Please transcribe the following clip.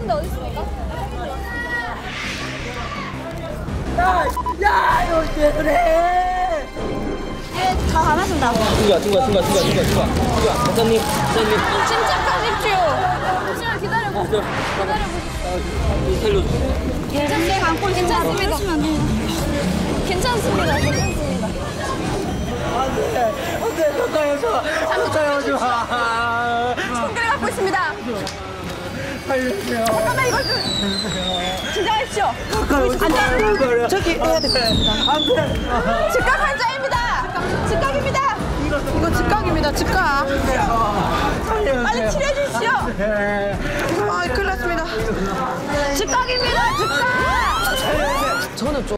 근데 어디 있습니까? 야, 이거 왜 그래? 예, 다 가봤습니다. 중간. 박사님. 침착하십시오. 잠시만 기다려보세요. 살려주세요. 괜찮습니다. 괜찮습니다. 안 돼, 가까이 오지 마. 손가락 갖고 있습니다. 살려주세요. 잠깐만 이거 좀 진정하십시오. 가까이 오지 마. 저기 해야 됩니다. 안 돼. 즉각 환자입니다. 즉각입니다. 이거 즉각입니다. 즉각. 살려주세요. 빨리 치료해 주십시오. 네. 아, 큰일 났습니다. 즉각입니다. 즉각. 살려주세요. 저는 좀